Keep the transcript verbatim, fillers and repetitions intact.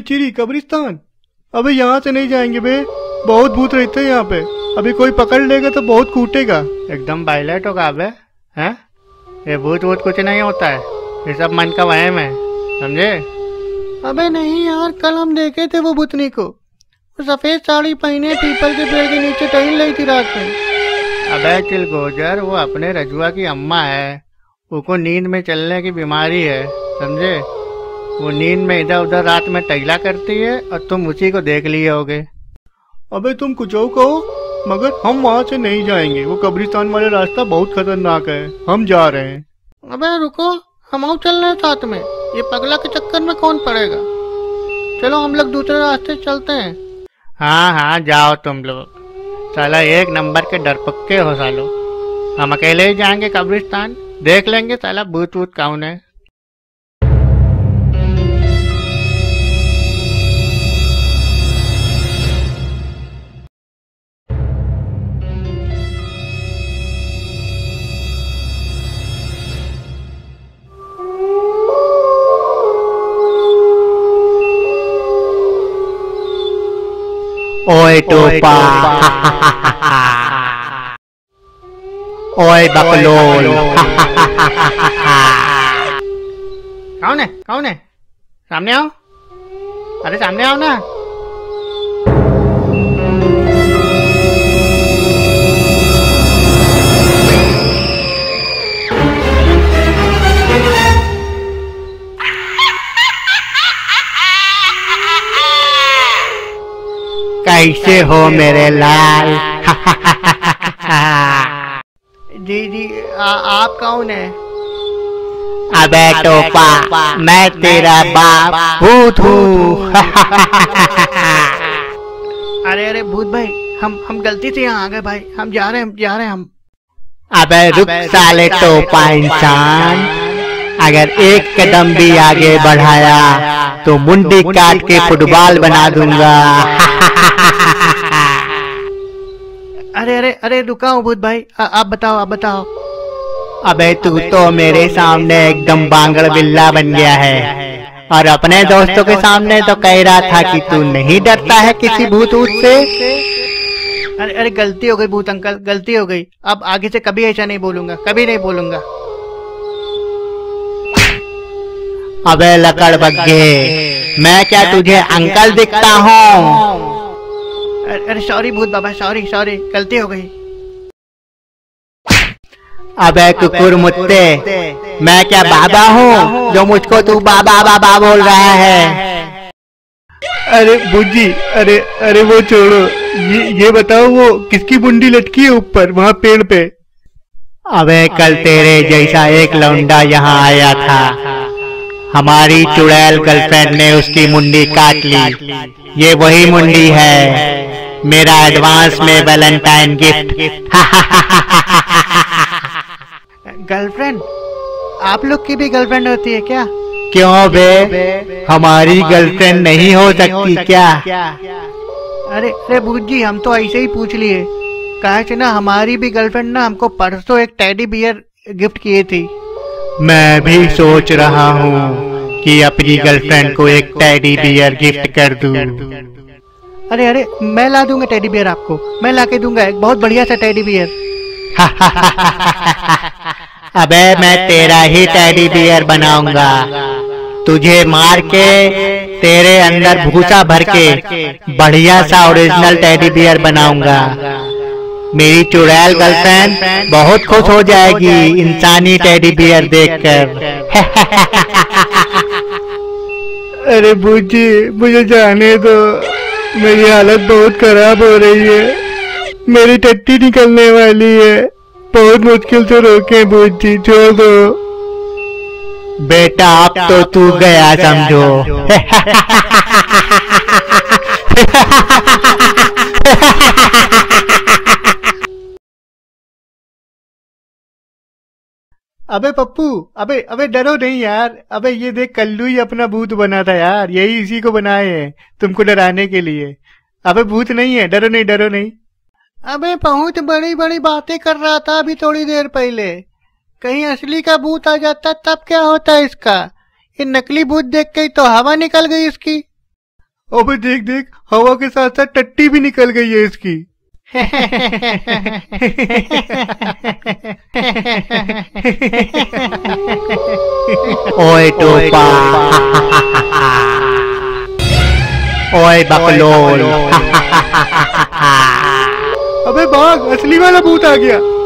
चिरी कब्रिस्तान। अबे यहाँ से नहीं जाएंगे बे, बहुत भूत रहते हैं यहाँ पे। अभी कोई पकड़ लेगा तो बहुत कूटेगा। एकदम बाइलेट होगा अबे, हैं? ये भूत भूत कुछ नहीं होता है, ये सब मन का वहम है, समझे? अबे नहीं यार, कल हम देखे थे वो भूतनी को, वो सफेद साड़ी पहने पीपल के पेड़ के नीचे टहल रही थी रात में। अबे चिलगोजर, वो अपने रजुआ की अम्मा है, उनको नींद में चलने की बीमारी है, समझे? वो नींद में इधर उधर रात में टहला करती है और तुम उसी को देख लिए होगे। अबे तुम कुछ और कहो, मगर हम वहाँ से नहीं जाएंगे। वो कब्रिस्तान वाला रास्ता बहुत खतरनाक है, हम जा रहे हैं। अबे रुको, हम और चल रहे हैं साथ में, ये पगला के चक्कर में कौन पड़ेगा? चलो हम लोग दूसरे रास्ते चलते हैं। हाँ हाँ जाओ तुम लोग, साला एक नंबर के डरपक्के हो सालो। हम अकेले ही जाएंगे कब्रिस्तान, देख लेंगे साला भूत वूत कौन है। ओए टोपा, ओए बकलोल। कौन है कौन है? सामने आओ, अरे सामने आओ ना। कैसे हो मेरे लाल? जी जी, आ, आप कौन है? अबे टोपा, मैं तेरा बाप भूत हूँ। अरे अरे भूत भाई, हम हम गलती से यहाँ आ गए भाई, हम जा रहे हैं, हम जा रहे हैं हम। अबे रुक साले टोपा इंसान, अगर एक कदम भी आगे बढ़ाया तो मुंडी काट के फुटबॉल बना दूंगा। अरे अरे अरे रुका हूँ भूत भाई, आ, आप बताओ आप बताओ। अबे तू तो मेरे सामने एकदम बांगड़ बिल्ला बन गया है, और अपने दोस्तों के सामने तो कह रहा था कि तू नहीं डरता है किसी भूत ऊत से। अरे अरे गलती हो गई भूत अंकल, गलती हो गई, अब आगे से कभी ऐसा नहीं बोलूंगा, कभी नहीं बोलूंगा। अबे लकड़ बग्गे, मैं क्या तुझे अंकल दिखता हूँ? अरे सॉरी भूत बाबा, सॉरी सॉरी, गलती हो गई। अबे कुकुर मुत्ते, मैं क्या बाबा हूँ जो मुझको तू बाबा बाबा बोल रहा है? अरे बुज्जी, अरे अरे वो छोड़ो, ये ये बताओ वो किसकी मुंडी लटकी है ऊपर वहाँ पेड़ पे? अबे कल तेरे जैसा एक लौंडा यहाँ आया था, हमारी चुड़ैल गर्लफ्रेंड ने उसकी मुंडी काट ली। ये वही मुंडी है, मेरा एडवांस में वैलेंटाइन गिफ्ट। गर्लफ्रेंड? आप लोग की भी गर्लफ्रेंड होती है क्या? क्यों बे, हमारी गर्लफ्रेंड नहीं हो सकती क्या? अरे अरे भूत जी, हम तो ऐसे ही पूछ लिए, कहा कि ना हमारी भी गर्लफ्रेंड ना हमको परसों एक टेडी बियर गिफ्ट किए थी। मैं भी सोच रहा हूँ कि अपनी गर्लफ्रेंड को एक टेडी बियर गिफ्ट कर दूं। अरे अरे मैं ला दूंगा टेडी बियर आपको, मैं ला के दूंगा एक बहुत बढ़िया सा टेडी बियर। अबे मैं तेरा ही टेडी बियर बनाऊंगा, तुझे मार के तेरे अंदर भूसा भर के बढ़िया सा ओरिजिनल टेडी बियर बनाऊंगा। मेरी चुड़ैल गर्लफ्रेंड बहुत खुश हो जाएगी इंसानी टेडी बियर देखकर। अरे बूजी, मुझे जाने दो, मेरी हालत बहुत खराब हो रही है, मेरी टट्टी निकलने वाली है, बहुत मुश्किल से रोके बूजी, छोड़ दो। बेटा अब तो तू गया समझो। अबे पप्पू, अबे अबे डरो नहीं यार, अबे ये देख कल्लू ही अपना भूत बना था यार, यही इसी को बनाए हैं तुमको डराने के लिए। अबे भूत नहीं है, डरो नहीं डरो नहीं। अबे बहुत बड़ी बड़ी बातें कर रहा था अभी थोड़ी देर पहले, कहीं असली का भूत आ जाता तब क्या होता इसका? ये नकली भूत देख के ही तो हवा निकल गई इसकी। अबे देख देख, हवा के साथ साथ टट्टी भी निकल गई है इसकी। ओए टोपा, ओए बकलोल। अबे भाग, असली वाला भूत आ गया।